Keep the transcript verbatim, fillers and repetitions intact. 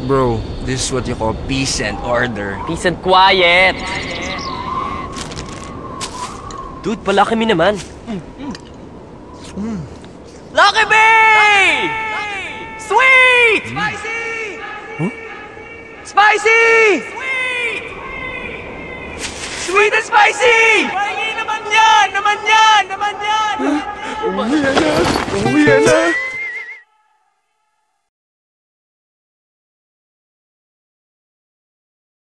Bro, this is what you call peace and order. Peace and quiet. Dude, palaki mi naman. Lucky Bay! Sweet! Spicy! Huh? Spicy! Sweet! Sweet and spicy! Pahingi naman yan! Naman yan! Naman yan! Umuwi na! Umuwi na!